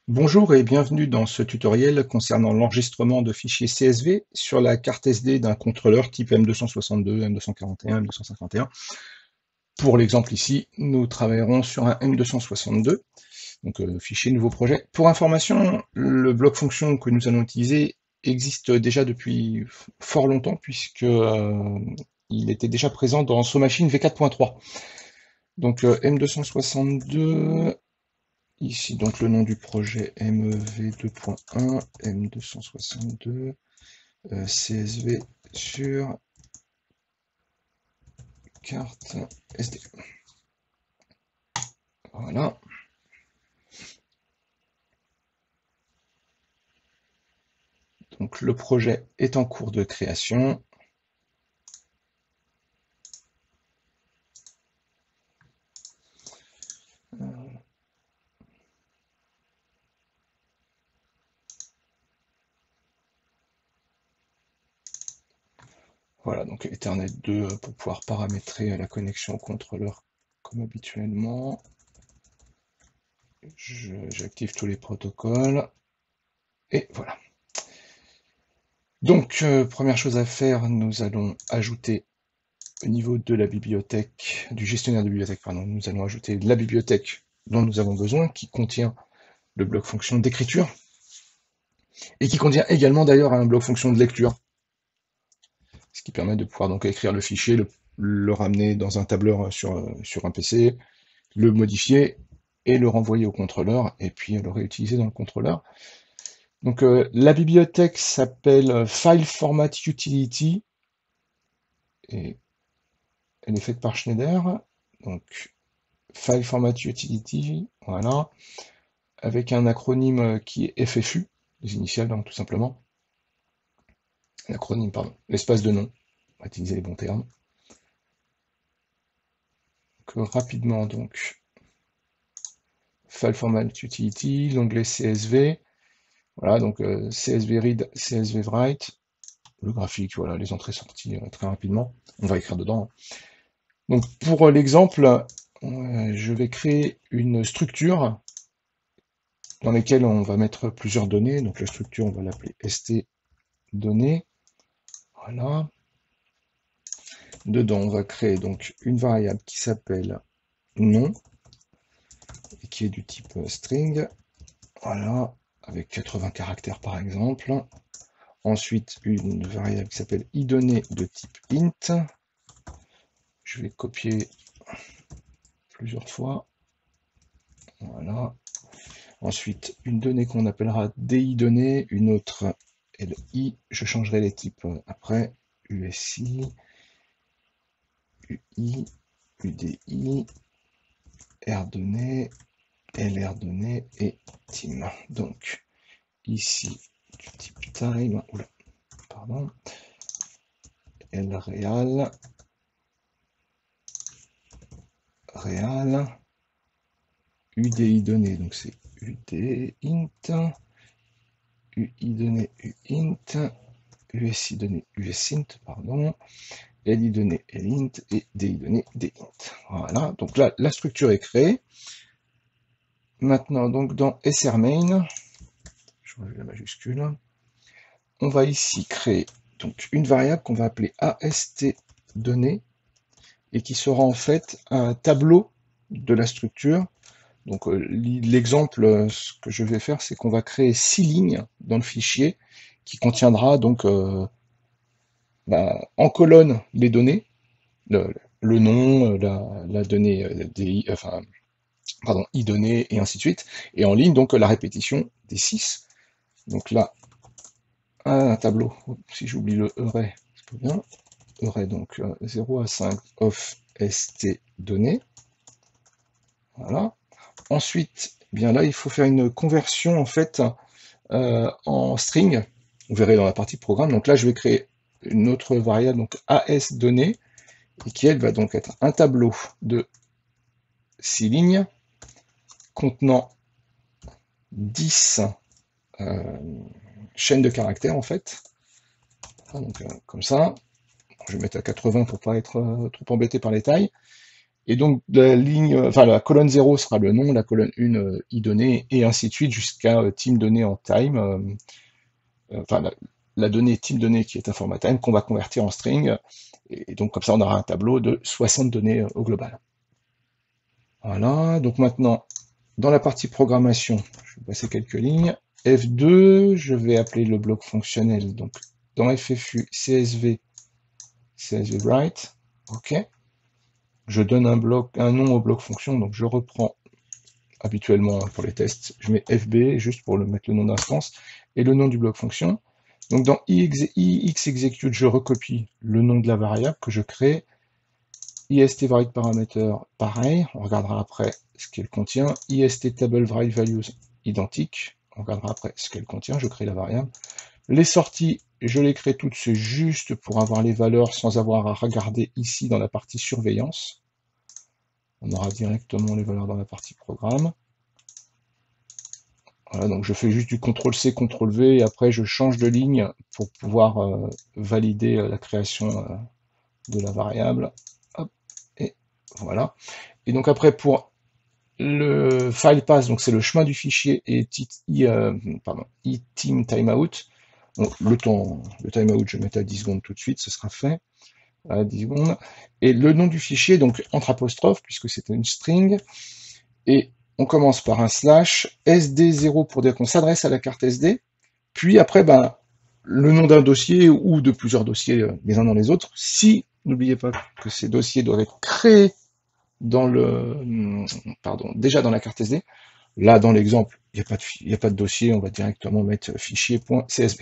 Bonjour et bienvenue dans ce tutoriel concernant l'enregistrement de fichiers CSV sur la carte SD d'un contrôleur type M262, M241, M251. Pour l'exemple ici, nous travaillerons sur un M262, donc fichier nouveau projet. Pour information, le bloc fonction que nous allons utiliser existe déjà depuis fort longtemps puisque il était déjà présent dans SOMachine V4.3. Donc M262, ici, donc le nom du projet MEV2.1, M262, CSV sur carte SD. Voilà. Donc le projet est en cours de création. Voilà, donc Ethernet 2 pour pouvoir paramétrer la connexion au contrôleur comme habituellement. J'active tous les protocoles. Et voilà. Donc, première chose à faire, nous allons ajouter au niveau de la bibliothèque, du gestionnaire de bibliothèque, pardon, nous allons ajouter la bibliothèque dont nous avons besoin, qui contient le bloc fonction d'écriture, et qui contient également d'ailleurs un bloc fonction de lecture, ce qui permet de pouvoir donc écrire le fichier, le ramener dans un tableur sur un PC, le modifier et le renvoyer au contrôleur, et puis le réutiliser dans le contrôleur. Donc la bibliothèque s'appelle File Format Utility, et elle est faite par Schneider, donc File Format Utility, voilà, avec un acronyme qui est FFU, les initiales, donc, tout simplement. L'acronyme, pardon, l'espace de nom, on va utiliser les bons termes. Donc, rapidement, donc, File Format Utility, l'onglet CSV, voilà, donc CSV Read, CSV Write, le graphique, voilà, les entrées-sorties très rapidement, on va écrire dedans. Donc pour l'exemple, je vais créer une structure dans laquelle on va mettre plusieurs données, donc la structure, on va l'appeler st données, voilà. Dedans, on va créer donc une variable qui s'appelle nom, et qui est du type string, voilà, avec 80 caractères par exemple. Ensuite, une variable qui s'appelle idonnées de type int. Je vais copier plusieurs fois. Voilà. Ensuite, une donnée qu'on appellera DIDonnée, une autre LI. Je changerai les types après. USI, UI, UDI, RDonnée, LRDonnée et team. Donc, ici, du type time, oula, pardon, LReal, real, UDI données, donc c'est UD int, UI données uint, USI données USInt, pardon, LI données LInt et DI données DInt. Voilà, donc là, la structure est créée. Maintenant, donc dans srmain, je change la majuscule, on va ici créer donc une variable qu'on va appeler AST_données et qui sera en fait un tableau de la structure. Donc l'exemple, ce que je vais faire, c'est qu'on va créer 6 lignes dans le fichier qui contiendra donc en colonne les données, le nom, la donnée enfin, pardon, idonnée et ainsi de suite, et en ligne donc la répétition des 6. Donc là, un tableau, si j'oublie le array, c'est pas bien, array donc 0 à 5 of st données. Voilà. Ensuite, eh bien là, il faut faire une conversion en fait en string. Vous verrez dans la partie programme. Donc là, je vais créer une autre variable, donc as données, et qui elle va donc être un tableau de 6 lignes contenant 10 chaînes de caractères en fait. Donc comme ça. Je vais mettre à 80 pour pas être trop embêté par les tailles. Et donc la ligne, enfin la colonne 0 sera le nom, la colonne 1 i-donnée, et ainsi de suite jusqu'à team donnée en time, enfin la donnée team donnée qui est un format time qu'on va convertir en string, et donc comme ça on aura un tableau de 60 données au global. Voilà, donc maintenant, dans la partie programmation, je vais passer quelques lignes. F2, je vais appeler le bloc fonctionnel, donc dans FFU, CSV write, ok. Je donne un nom au bloc fonction, donc je reprends habituellement pour les tests, je mets FB juste pour mettre le nom d'instance et le nom du bloc fonction. Donc dans ixExecute, je recopie le nom de la variable que je crée. IST-write parameter, pareil, on regardera après ce qu'elle contient. IST-table-write values, identique, on regardera après ce qu'elle contient, je crée la variable. Les sorties, je les crée toutes, c'est juste pour avoir les valeurs sans avoir à regarder ici dans la partie surveillance. On aura directement les valeurs dans la partie programme. Voilà, donc je fais juste du CTRL-C, CTRL-V, et après je change de ligne pour pouvoir valider la création de la variable. Hop, et voilà. Et donc après, pour le file path, donc c'est le chemin du fichier, et team timeout. Donc le timeout, je vais mettre à 10 secondes tout de suite, ce sera fait. À 10 secondes. Et le nom du fichier, donc entre apostrophes, puisque c'est une string. Et on commence par un slash SD0 pour dire qu'on s'adresse à la carte SD. Puis après, ben, le nom d'un dossier ou de plusieurs dossiers les uns dans les autres. Si, n'oubliez pas que ces dossiers doivent être créés dans déjà dans la carte SD. Là, dans l'exemple, il n'y a pas de dossier, on va directement mettre fichier.csv.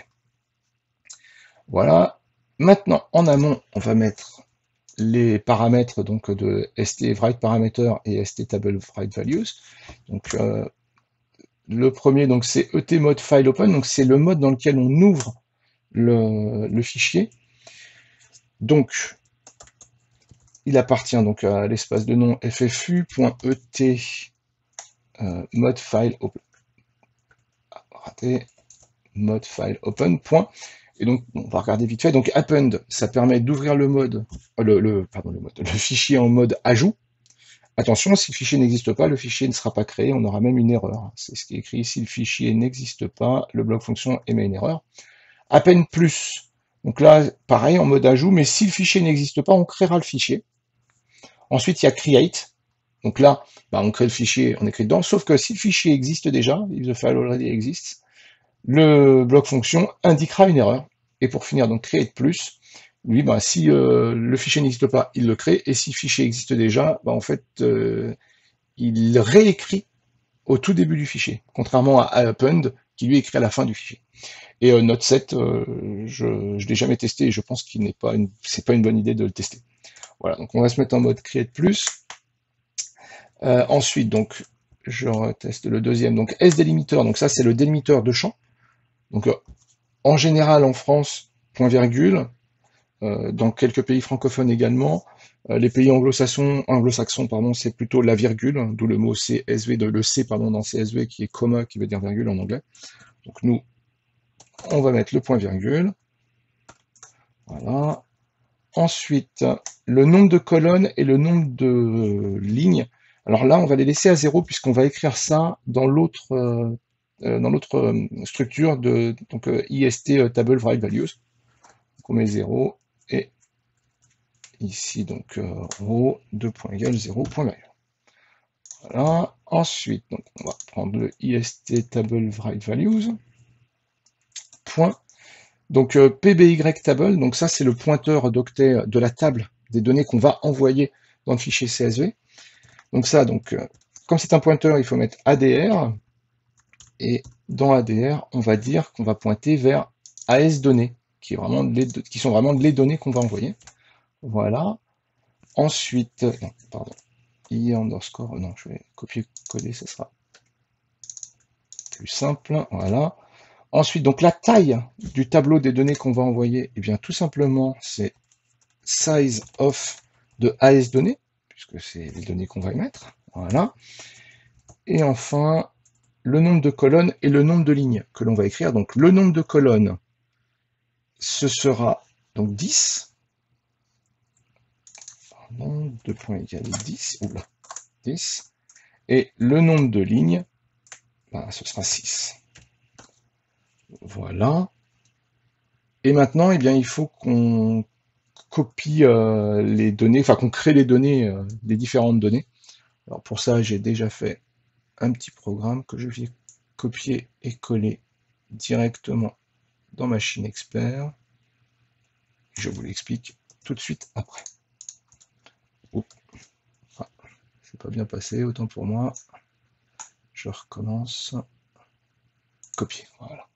Voilà. Maintenant, en amont, on va mettre les paramètres donc de st-write parameter et st-table-write values. Donc le premier, donc c'est et-mode file open, donc c'est le mode dans lequel on ouvre le fichier. Donc il appartient donc à l'espace de nom ffu.et mode file open. Raté, mode file open. Et donc on va regarder vite fait. Donc append, ça permet d'ouvrir le fichier en mode ajout. Attention, si le fichier n'existe pas, le fichier ne sera pas créé, on aura même une erreur. C'est ce qui est écrit, si le fichier n'existe pas, le bloc fonction émet une erreur. Append plus, donc là, pareil, en mode ajout, mais si le fichier n'existe pas, on créera le fichier. Ensuite, il y a create, donc là, bah, on crée le fichier, on écrit dedans, sauf que si le fichier existe déjà, if the file already exists, le bloc fonction indiquera une erreur. Et pour finir, donc create plus, lui, bah, si le fichier n'existe pas, il le crée, et si le fichier existe déjà, bah, en fait, il réécrit au tout début du fichier, contrairement à append, qui lui écrit à la fin du fichier. Et note 7, je ne l'ai jamais testé, et je pense qu'il c'est pas une bonne idée de le tester. Voilà, donc on va se mettre en mode create plus. Ensuite, donc, je reteste le deuxième, donc sDelimiter, donc ça c'est le délimiteur de champ. Donc en général en France, point virgule, dans quelques pays francophones également. Les pays anglo-saxons, pardon, c'est plutôt la virgule, d'où le mot CSV, le C pardon, dans CSV qui est comma, qui veut dire virgule en anglais. Donc nous, on va mettre le point virgule. Voilà. Ensuite, le nombre de colonnes et le nombre de lignes. Alors là, on va les laisser à 0 puisqu'on va écrire ça dans l'autre structure de donc IST table write values. Donc on met 0 et ici donc row 2 point égal 0 point virgule. Voilà. Ensuite, donc on va prendre le IST table write values. Point. Donc PBY table, donc ça c'est le pointeur d'octet de la table des données qu'on va envoyer dans le fichier CSV. Donc ça, comme c'est un pointeur, il faut mettre ADR. Et dans ADR, on va dire qu'on va pointer vers AS données, qui sont vraiment les données qu'on va envoyer. Voilà. Ensuite, non, pardon, I underscore, non, je vais copier-coller, ça sera plus simple. Voilà. Ensuite, donc la taille du tableau des données qu'on va envoyer, eh bien tout simplement, c'est size of de AS données, puisque c'est les données qu'on va émettre. Voilà. Et enfin, le nombre de colonnes et le nombre de lignes que l'on va écrire. Donc le nombre de colonnes, ce sera donc 10. pardon, 2 points égale 10, oula, 10, et le nombre de lignes, ben, ce sera 6. Voilà. Et maintenant, eh bien, il faut qu'on copie les données, enfin qu'on crée les données, les différentes données. Alors pour ça, j'ai déjà fait un petit programme que je vais copier et coller directement dans Machine Expert. Je vous l'explique tout de suite après. Oups. Ah, c'est pas bien passé, autant pour moi. Je recommence. Copier, voilà.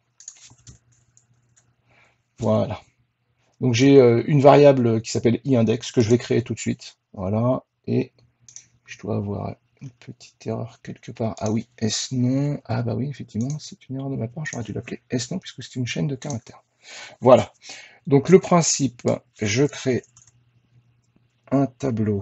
Voilà. Donc j'ai une variable qui s'appelle iIndex que je vais créer tout de suite. Voilà. Et je dois avoir une petite erreur quelque part. Ah oui, S-nom. Ah bah oui, effectivement, c'est une erreur de ma part. J'aurais dû l'appeler S-nom puisque c'est une chaîne de caractères. Voilà. Donc le principe, je crée un tableau.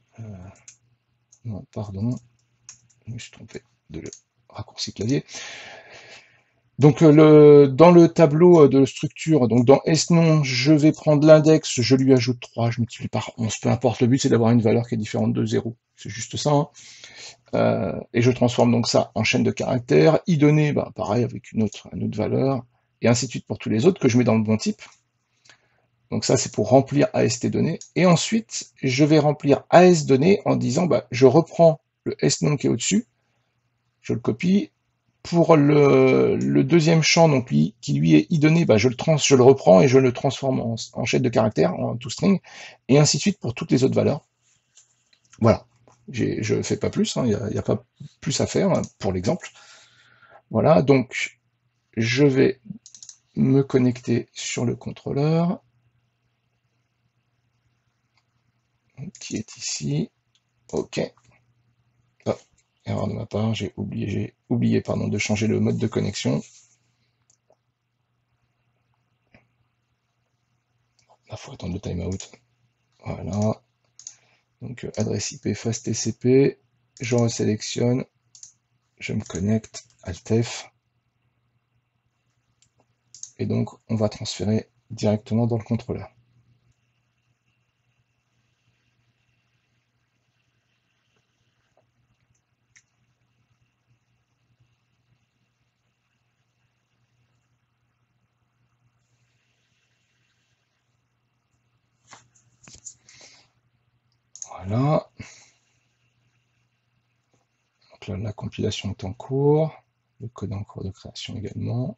Non, pardon. Je me suis trompé de le raccourci clavier. Donc dans le tableau de structure, donc dans S-nom, je vais prendre l'index, je lui ajoute 3, je multiplie par 11, peu importe, le but c'est d'avoir une valeur qui est différente de 0. C'est juste ça. Hein. Et je transforme donc ça en chaîne de caractères. iDonnées, bah, pareil, avec une autre valeur, et ainsi de suite pour tous les autres que je mets dans le bon type. Donc ça, c'est pour remplir AST-données. Et ensuite, je vais remplir AS-données en disant, bah, je reprends le S-nom qui est au-dessus, je le copie. Pour le deuxième champ, donc qui lui est iDonnées, bah, je le reprends et je le transforme en chaîne de caractères, en toString, et ainsi de suite pour toutes les autres valeurs. Voilà. Je ne fais pas plus, il n'y a pas plus à faire pour l'exemple. Voilà, donc je vais me connecter sur le contrôleur qui est ici. OK. Oh, erreur de ma part, j'ai oublié de changer le mode de connexion. Il faut attendre le timeout. Voilà. Donc adresse IP face TCP, je resélectionne, je me connecte, Alt F, et donc on va transférer directement dans le contrôleur. Voilà. Donc là, la compilation est en cours, le code est en cours de création également.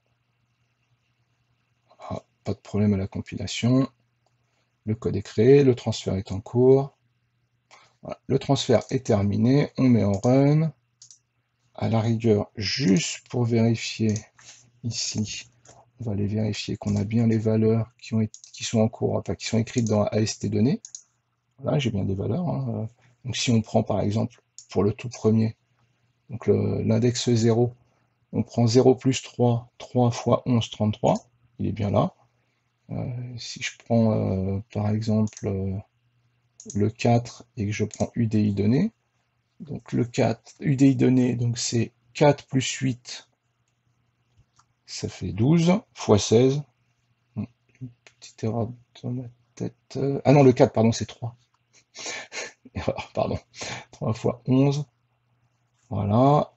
Ah, pas de problème à la compilation. Le code est créé, le transfert est en cours. Voilà. Le transfert est terminé, on met en run. À la rigueur, juste pour vérifier ici, on va aller vérifier qu'on a bien les valeurs qui sont en cours, enfin qui sont écrites dans AST-données. Voilà, j'ai bien des valeurs. Hein. Donc si on prend par exemple pour le tout premier, donc l'index 0, on prend 0 plus 3, 3 fois 11, 33, il est bien là. Si je prends par exemple le 4 et que je prends UDI données, donc le 4, UDI données, donc c'est 4 plus 8, ça fait 12, fois 16. Une petite erreur dans ma tête. Ah non, le 4, pardon, c'est 3. Erreur, pardon. 3 fois 11. Voilà.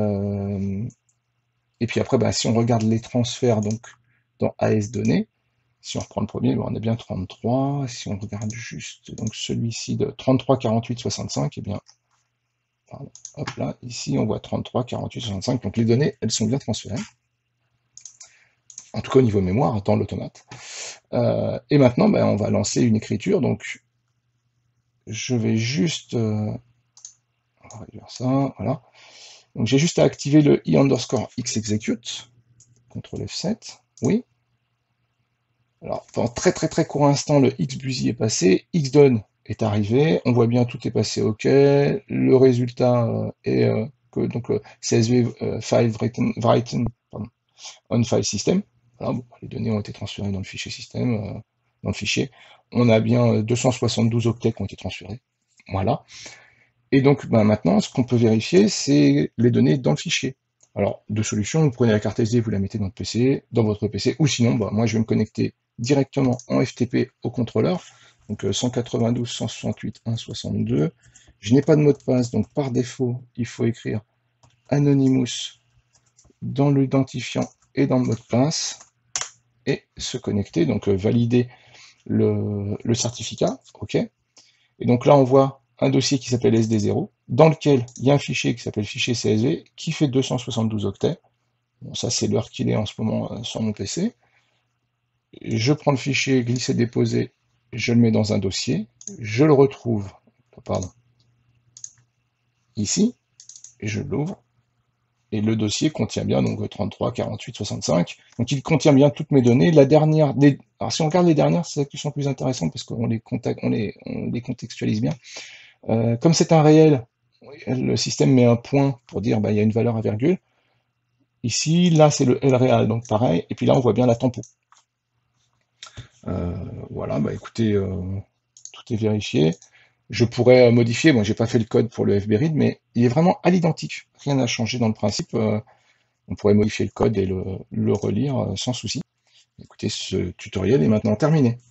Et puis après, bah, si on regarde les transferts donc dans AS-données, si on reprend le premier, bah, on a bien 33. Si on regarde juste donc celui-ci de 33, 48, 65, et bien, pardon, hop là, ici on voit 33, 48, 65. Donc les données, elles sont bien transférées. En tout cas au niveau mémoire, dans l'automate. Et maintenant, bah, on va lancer une écriture. Donc je vais juste... on va réduire ça, voilà. Donc j'ai juste à activer le i_xexecute, CTRL F7, oui. Alors, pendant très court instant, le xBusy est passé, xDone est arrivé, on voit bien tout est passé OK, le résultat est que donc CSV file written on file system. Voilà, bon, les données ont été transférées dans le fichier système, dans le fichier. On a bien 272 octets qui ont été transférés. Voilà. Et donc ben, maintenant, ce qu'on peut vérifier, c'est les données dans le fichier. Alors, deux solutions, vous prenez la carte SD, vous la mettez dans votre PC, ou sinon, ben, moi je vais me connecter directement en FTP au contrôleur, Donc 192, 168, 162. Je n'ai pas de mot de passe, donc par défaut, il faut écrire Anonymous dans l'identifiant et dans le mot de passe et se connecter, donc valider le certificat, ok. Et donc là, on voit un dossier qui s'appelle SD0, dans lequel il y a un fichier qui s'appelle fichier CSV, qui fait 272 octets. Bon, ça, c'est l'heure qu'il est en ce moment sur mon PC. Je prends le fichier glisser-déposer, je le mets dans un dossier, je le retrouve, pardon, ici, et je l'ouvre. Et le dossier contient bien donc 33, 48, 65. Donc il contient bien toutes mes données. La dernière, alors si on regarde les dernières, c'est celles qui sont plus intéressantes parce qu'on les contextualise bien. Comme c'est un réel, le système met un point pour dire bah, il y a une valeur à virgule. Ici, là c'est le L réel, donc pareil. Et puis là on voit bien la tempo. Voilà, bah écoutez, tout est vérifié. Je pourrais modifier, bon j'ai pas fait le code pour le FBRead, mais il est vraiment à l'identique. Rien n'a changé dans le principe. On pourrait modifier le code et le relire sans souci. Écoutez, ce tutoriel est maintenant terminé.